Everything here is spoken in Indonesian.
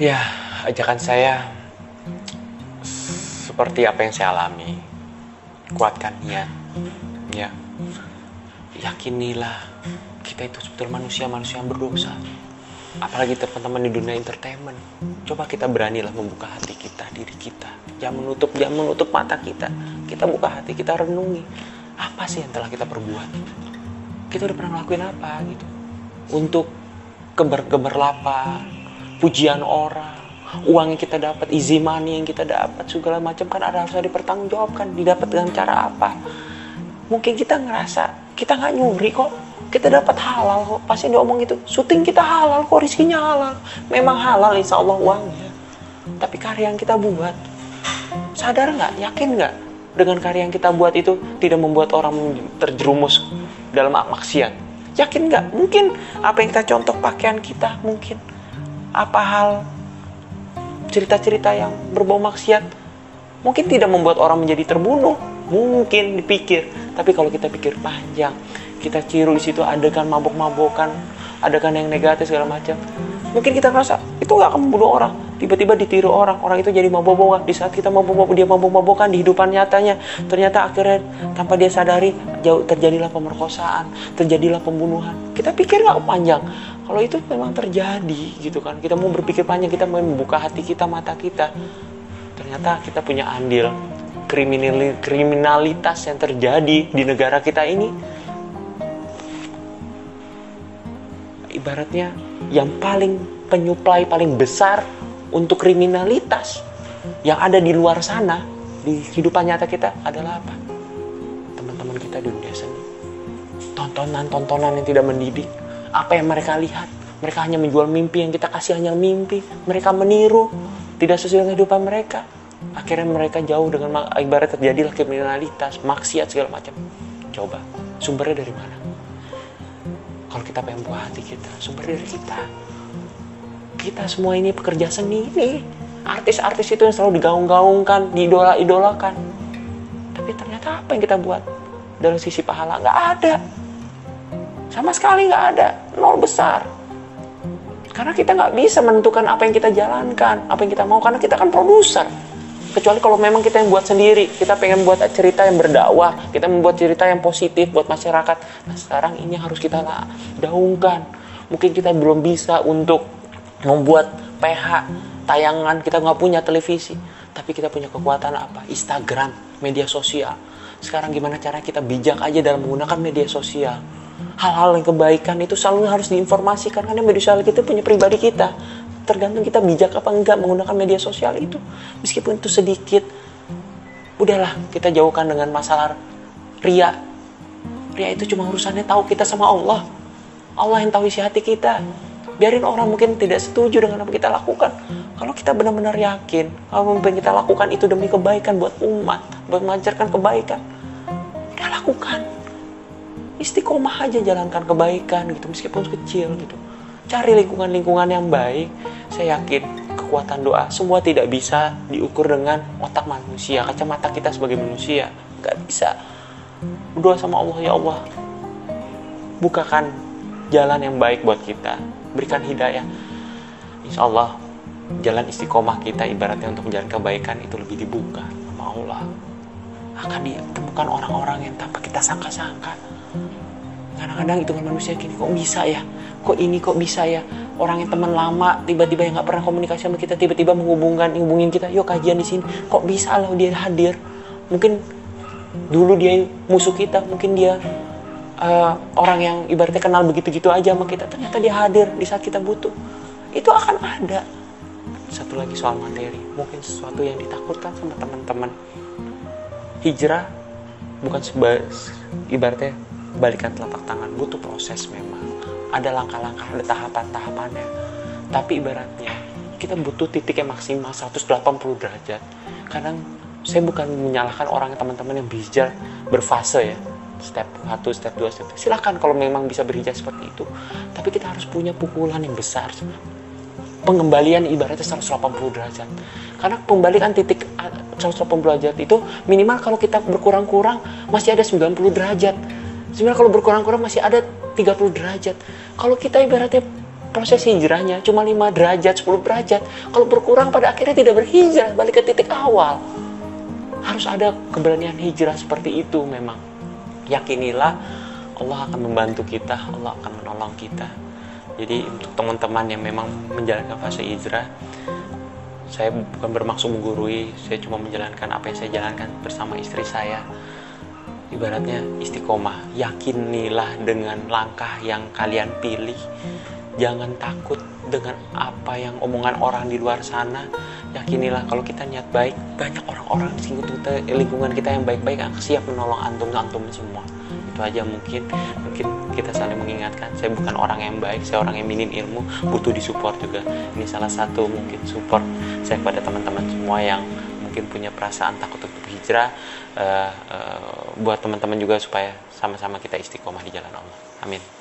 Ya, ajakan saya seperti apa yang saya alami. Kuatkan niat. Ya, yakinilah kita itu sebetulnya manusia yang berdosa. Apalagi teman-teman di dunia entertainment. Coba kita beranilah membuka hati kita, diri kita. Jangan menutup mata kita. Kita buka hati, kita renungi. Apa sih yang telah kita perbuat? Kita udah pernah ngelakuin apa gitu? Untuk gemerlapa, pujian orang, uang yang kita dapat, easy money yang kita dapat, segala macam kan harus dipertanggungjawabkan. Didapat dengan cara apa? Mungkin kita ngerasa kita nggak nyuri kok, kita dapat halal kok. Pasti diomong gitu, syuting kita halal kok, rezekinya halal. Memang halal insya Allah uangnya. Tapi karya yang kita buat, sadar nggak, yakin nggak dengan karya yang kita buat itu tidak membuat orang terjerumus dalam maksiat? Yakin nggak? Mungkin apa yang kita contoh pakaian kita, mungkin apa hal cerita-cerita yang berbau maksiat mungkin tidak membuat orang menjadi terbunuh, mungkin dipikir. Tapi kalau kita pikir panjang, kita ciru di situ adegan mabok-mabokan, adegan yang negatif segala macam, mungkin kita merasa itu nggak akan membunuh orang. Tiba-tiba ditiru orang itu jadi mabok-mabokan. Di saat kita dia mabok-mabokan di hidupan nyatanya, ternyata akhirnya tanpa dia sadari terjadilah pemerkosaan, terjadilah pembunuhan. Kita pikir nggak panjang. Kalau itu memang terjadi gitu kan, kita mau berpikir panjang, kita mau membuka hati kita, mata kita, ternyata kita punya andil kriminalitas yang terjadi di negara kita ini. Ibaratnya yang paling penyuplai paling besar untuk kriminalitas yang ada di luar sana, di kehidupan nyata kita adalah apa? Teman-teman kita di dunia seni. Tontonan yang tidak mendidik. Apa yang mereka lihat? Mereka hanya menjual mimpi, yang kita kasih hanya mimpi. Mereka meniru, tidak sesuai dengan kehidupan mereka. Akhirnya mereka jauh dengan ibarat terjadilah kriminalitas, maksiat segala macam. Coba, sumbernya dari mana? Kalau kita pengen buah hati kita, sumber dari kita. Kita semua ini pekerja seni nih. Artis-artis itu yang selalu digaung-gaungkan, diidola-idolakan. Tapi ternyata apa yang kita buat dari sisi pahala? Nggak ada. Sama sekali nggak ada. Nol besar. Karena kita nggak bisa menentukan apa yang kita jalankan, apa yang kita mau. Karena kita kan produser. Kecuali kalau memang kita yang buat sendiri. Kita pengen buat cerita yang berdakwah. Kita membuat cerita yang positif buat masyarakat. Nah sekarang ini harus kita gaungkan. Mungkin kita belum bisa untuk membuat PH, tayangan. Kita nggak punya televisi. Tapi kita punya kekuatan apa? Instagram, media sosial. Sekarang gimana cara kita bijak aja dalam menggunakan media sosial. Hal-hal yang kebaikan itu selalu harus diinformasikan. Karena media sosial kita punya pribadi kita. Tergantung kita bijak apa enggak menggunakan media sosial itu. Meskipun itu sedikit, udahlah kita jauhkan dengan masalah ria. Ria itu cuma urusannya tahu kita sama Allah. Allah yang tahu isi hati kita. Biarin orang mungkin tidak setuju dengan apa kita lakukan. Kalau kita benar-benar yakin, apa yang kita lakukan itu demi kebaikan buat umat, buat mengajarkan kebaikan, udah lakukan. Istiqomah aja jalankan kebaikan gitu, meskipun kecil gitu. Cari lingkungan-lingkungan yang baik. Saya yakin kekuatan doa semua tidak bisa diukur dengan otak manusia, kacamata kita sebagai manusia. Gak bisa. Berdoa sama Allah, ya Allah, bukakan jalan yang baik buat kita. Berikan hidayah. Insya Allah jalan istiqomah kita ibaratnya untuk menjalankan kebaikan itu lebih dibuka sama Allah. Akan ditemukan orang-orang yang tanpa kita sangka-sangka. Kadang-kadang hitungan manusia gini, kok bisa ya? Kok ini kok bisa ya? Orang yang teman lama tiba-tiba yang nggak pernah komunikasi sama kita tiba-tiba hubungin kita, yuk kajian di sini. Kok bisa loh dia hadir? Mungkin dulu dia musuh kita, mungkin dia orang yang ibaratnya kenal begitu-gitu aja sama kita. Ternyata dia hadir di saat kita butuh. Itu akan ada. Satu lagi soal materi, mungkin sesuatu yang ditakutkan sama teman-teman. Hijrah bukan ibaratnya balikan telapak tangan, butuh proses memang. Ada langkah-langkah, ada tahapan-tahapannya. Tapi ibaratnya kita butuh titik yang maksimal 180 derajat. Kadang saya bukan menyalahkan orang teman-teman yang bijak berfase ya. Step 1, step 2, step 3. Silakan kalau memang bisa berhijrah seperti itu. Tapi kita harus punya pukulan yang besar. Pengembalian ibaratnya 180 derajat. Karena pembalikan titik 180 derajat itu minimal kalau kita berkurang-kurang masih ada 90 derajat. Sebenarnya kalau berkurang-kurang masih ada 30 derajat. Kalau kita ibaratnya proses hijrahnya cuma 5 derajat, 10 derajat. Kalau berkurang pada akhirnya tidak berhijrah, balik ke titik awal. Harus ada keberanian hijrah seperti itu memang. Yakinilah Allah akan membantu kita, Allah akan menolong kita. Jadi untuk teman-teman yang memang menjalankan fase hijrah, saya bukan bermaksud menggurui, saya cuma menjalankan apa yang saya jalankan bersama istri saya. Ibaratnya istiqomah, yakinilah dengan langkah yang kalian pilih. Jangan takut dengan apa yang omongan orang di luar sana. Yakinilah kalau kita niat baik, banyak orang-orang di lingkungan kita yang baik-baik akan siap menolong antum semua. Itu aja mungkin kita saling mengingatkan. Saya bukan orang yang baik, saya orang yang minim ilmu, butuh disupport juga. Ini salah satu mungkin support saya kepada teman-teman semua yang mungkin punya perasaan takut untuk hijrah, buat teman-teman juga supaya sama-sama kita istiqomah di jalan Allah. Amin.